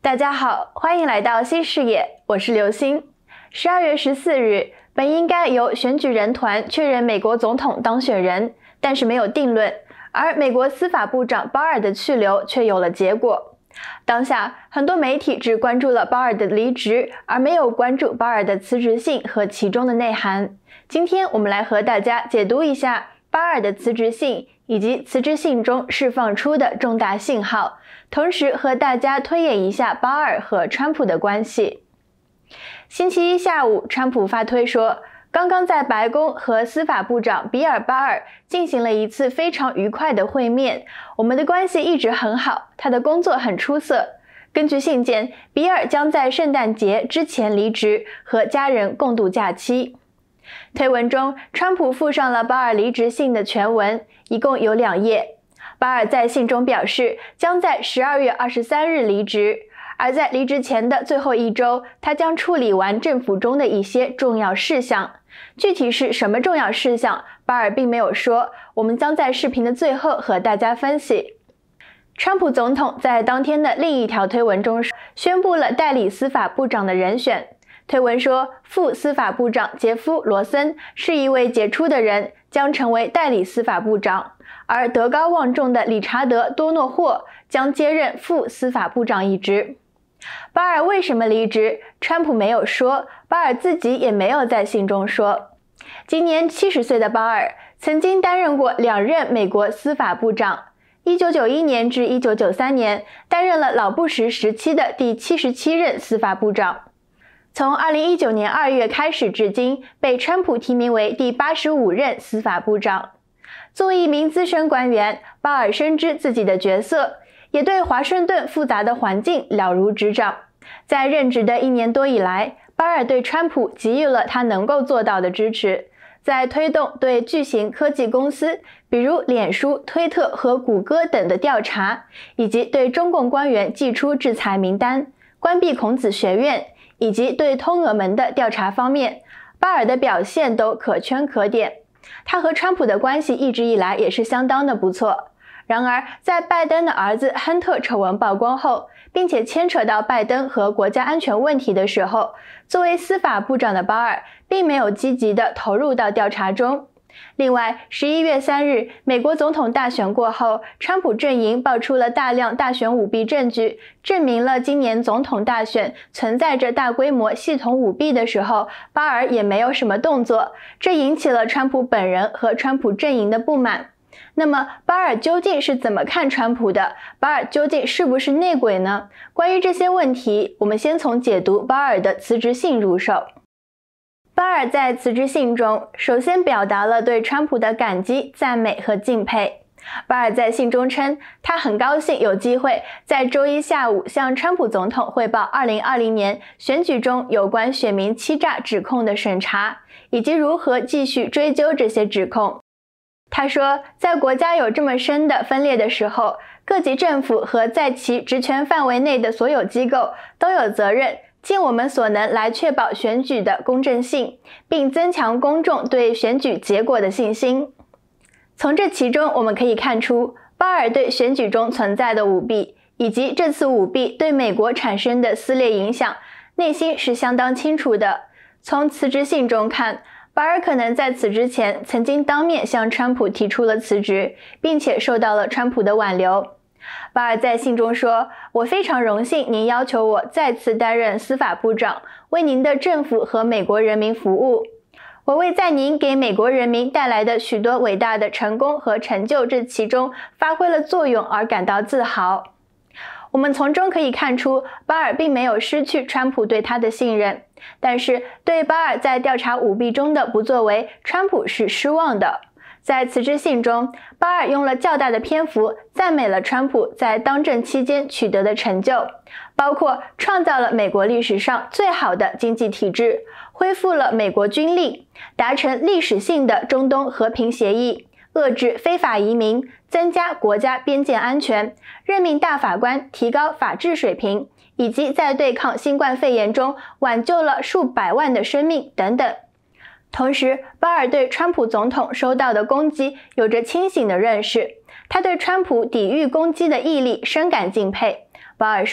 大家好，欢迎来到新视野，我是刘星。12月14日，本应该由选举人团确认美国总统当选人，但是没有定论，而美国司法部长鲍尔的去留却有了结果。当下，很多媒体只关注了鲍尔的离职，而没有关注鲍尔的辞职信和其中的内涵。今天我们来和大家解读一下鲍尔的辞职信，以及辞职信中释放出的重大信号，同时和大家推演一下鲍尔和川普的关系。星期一下午，川普发推说，刚刚在白宫和司法部长比尔·巴尔进行了一次非常愉快的会面，我们的关系一直很好，他的工作很出色。根据信件，比尔将在圣诞节之前离职，和家人共度假期。推文中，川普附上了鲍尔离职信的全文，一共有2页。鲍尔在信中表示，将在12月23日离职，而在离职前的最后1周，他将处理完政府中的一些重要事项。具体是什么重要事项，鲍尔并没有说，我们将在视频的最后和大家分析。川普总统在当天的另一条推文中宣布了代理司法部长的人选。推文说，副司法部长杰夫·罗森是一位杰出的人，将成为代理司法部长，而德高望重的理查德·多诺霍将接任副司法部长一职。鲍尔为什么离职？川普没有说，鲍尔自己也没有在信中说。今年70岁的鲍尔曾经担任过2任美国司法部长，1991年至1993年担任了老布什时期的第77任司法部长。从2019年2月开始至今，被川普提名为第85任司法部长。作为一名资深官员，鲍尔深知自己的角色，也对华盛顿复杂的环境了如指掌。在任职的1年多以来，鲍尔对川普给予了他能够做到的支持，在推动对巨型科技公司，比如脸书、推特和谷歌等的调查，以及对中共官员寄出制裁名单、关闭孔子学院，以及对通俄门的调查方面，鲍尔的表现都可圈可点。他和川普的关系一直以来也是相当的不错。然而，在拜登的儿子亨特丑闻曝光后，并且牵扯到拜登和国家安全问题的时候，作为司法部长的鲍尔并没有积极地投入到调查中。另外，11月3日，美国总统大选过后，川普阵营爆出了大量大选舞弊证据，证明了今年总统大选存在着大规模系统舞弊的时候，鲍尔也没有什么动作，这引起了川普本人和川普阵营的不满。那么，鲍尔究竟是怎么看川普的？鲍尔究竟是不是内鬼呢？关于这些问题，我们先从解读鲍尔的辞职信入手。鲍尔在辞职信中，首先表达了对川普的感激、赞美和敬佩。鲍尔在信中称，他很高兴有机会在周一下午向川普总统汇报2020年选举中有关选民欺诈指控的审查，以及如何继续追究这些指控。他说，在国家有这么深的分裂的时候，各级政府和在其职权范围内的所有机构都有责任尽我们所能来确保选举的公正性，并增强公众对选举结果的信心。从这其中我们可以看出，鲍尔对选举中存在的舞弊，以及这次舞弊对美国产生的撕裂影响，内心是相当清楚的。从辞职信中看，鲍尔可能在此之前曾经当面向川普提出了辞职，并且受到了川普的挽留。鲍尔在信中说，我非常荣幸您要求我再次担任司法部长，为您的政府和美国人民服务。我为在您给美国人民带来的许多伟大的成功和成就这其中发挥了作用而感到自豪。我们从中可以看出，鲍尔并没有失去川普对他的信任，但是对鲍尔在调查舞弊中的不作为，川普是失望的。在辞职信中，鲍尔用了较大的篇幅赞美了川普在当政期间取得的成就，包括创造了美国历史上最好的经济体制，恢复了美国军力，达成历史性的中东和平协议，遏制非法移民，增加国家边界安全，任命大法官，提高法治水平，以及在对抗新冠肺炎中挽救了数百万的生命等等。同时，鲍尔对川普总统收到的攻击有着清醒的认识，他对川普抵御攻击的毅力深感敬佩。鲍尔说，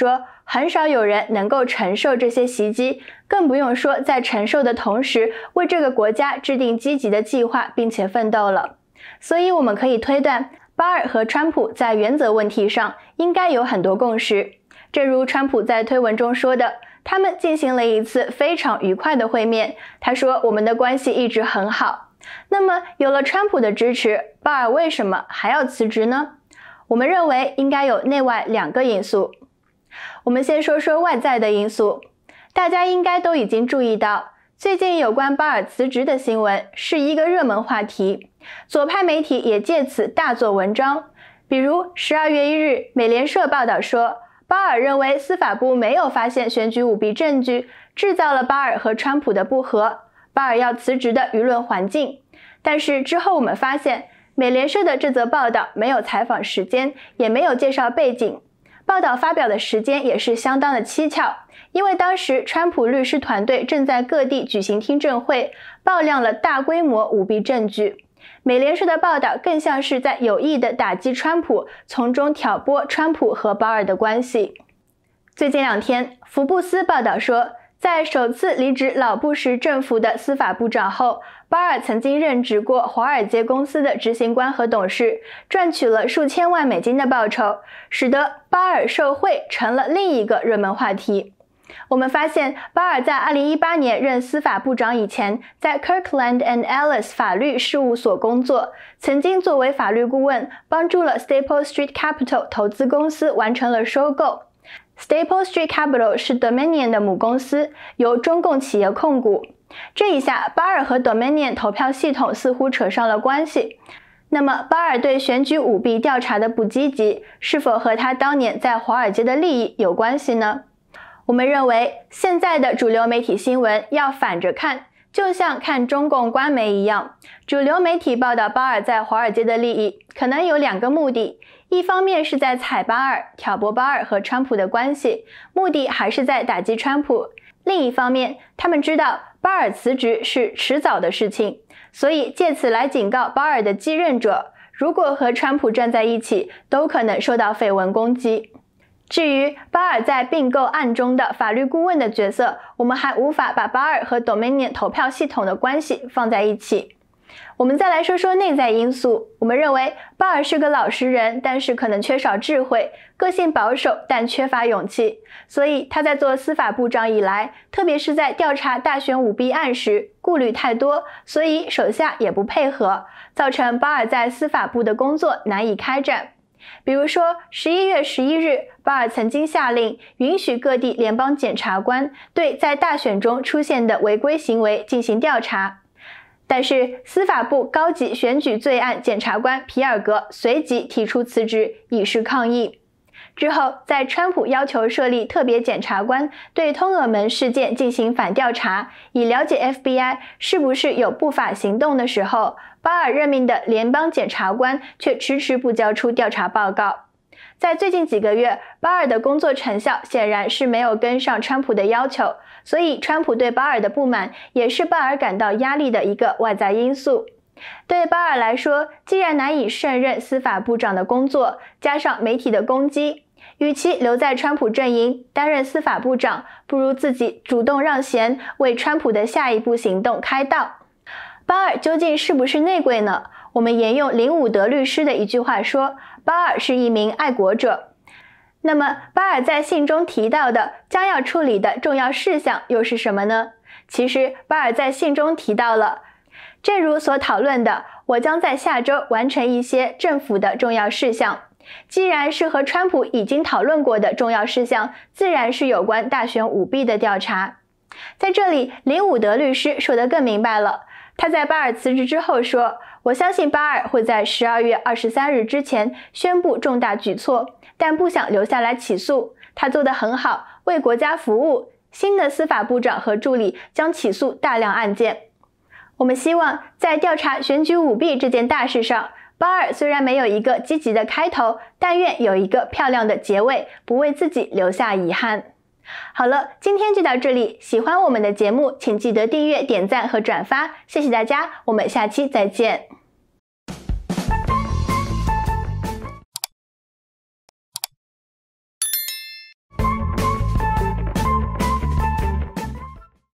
很少有人能够承受这些袭击，更不用说在承受的同时为这个国家制定积极的计划并且奋斗了。所以我们可以推断，巴尔和川普在原则问题上应该有很多共识。正如川普在推文中说的，他们进行了一次非常愉快的会面，他说我们的关系一直很好。那么有了川普的支持，巴尔为什么还要辞职呢？我们认为应该有内外两个因素。我们先说说外在的因素。大家应该都已经注意到，最近有关巴尔辞职的新闻是一个热门话题，左派媒体也借此大做文章。比如12月1日，美联社报道说，巴尔认为司法部没有发现选举舞弊证据，制造了巴尔和川普的不和，巴尔要辞职的舆论环境。但是之后我们发现，美联社的这则报道没有采访时间，也没有介绍背景，报道发表的时间也是相当的蹊跷，因为当时川普律师团队正在各地举行听证会，爆料了大规模舞弊证据。美联社的报道更像是在有意地打击川普，从中挑拨川普和巴尔的关系。最近2天，福布斯报道说，在首次离职老布什政府的司法部长后，巴尔曾经任职过华尔街公司的执行官和董事，赚取了数千万美金的报酬，使得巴尔受贿成了另一个热门话题。我们发现，巴尔在2018年任司法部长以前，在 Kirkland & Ellis 法律事务所工作，曾经作为法律顾问，帮助了 Staple Street Capital 投资公司完成了收购。Staple Street Capital 是 Dominion 的母公司，由中共企业控股。这一下，巴尔和 Dominion 投票系统似乎扯上了关系。那么，巴尔对选举舞弊调查的不积极，是否和他当年在华尔街的利益有关系呢？我们认为，现在的主流媒体新闻要反着看，就像看中共官媒一样。主流媒体报道巴尔在华尔街的利益，可能有2个目的。一方面是在踩巴尔，挑拨巴尔和川普的关系，目的还是在打击川普。另一方面，他们知道巴尔辞职是迟早的事情，所以借此来警告巴尔的继任者，如果和川普站在一起，都可能受到绯闻攻击。至于巴尔在并购案中的法律顾问的角色，我们还无法把巴尔和 Dominion 投票系统的关系放在一起。我们再来说说内在因素。我们认为巴尔是个老实人，但是可能缺少智慧，个性保守，但缺乏勇气。所以他在做司法部长以来，特别是在调查大选舞弊案时，顾虑太多，所以手下也不配合，造成巴尔在司法部的工作难以开展。比如说11月11日，巴尔曾经下令允许各地联邦检察官对在大选中出现的违规行为进行调查。但是司法部高级选举罪案检察官皮尔格随即提出辞职，以示抗议。之后，在川普要求设立特别检察官对通俄门事件进行反调查，以了解 FBI 是不是有不法行动的时候，巴尔任命的联邦检察官却迟迟不交出调查报告。在最近几个月，巴尔的工作成效显然是没有跟上川普的要求，所以川普对巴尔的不满也是巴尔感到压力的一个外在因素。对巴尔来说，既然难以胜任司法部长的工作，加上媒体的攻击，与其留在川普阵营担任司法部长，不如自己主动让贤，为川普的下一步行动开道。巴尔究竟是不是内鬼呢？我们沿用林伍德律师的一句话说，巴尔是一名爱国者。那么巴尔在信中提到的将要处理的重要事项又是什么呢？其实巴尔在信中提到了，正如所讨论的，我将在下周完成一些政府的重要事项。既然是和川普已经讨论过的重要事项，自然是有关大选舞弊的调查。在这里，林伍德律师说得更明白了。他在巴尔辞职之后说，我相信巴尔会在12月23日之前宣布重大举措，但不想留下来起诉。他做得很好，为国家服务。新的司法部长和助理将起诉大量案件。我们希望在调查选举舞弊这件大事上，巴尔虽然没有一个积极的开头，但愿有一个漂亮的结尾，不为自己留下遗憾。好了，今天就到这里。喜欢我们的节目，请记得订阅、点赞和转发，谢谢大家，我们下期再见。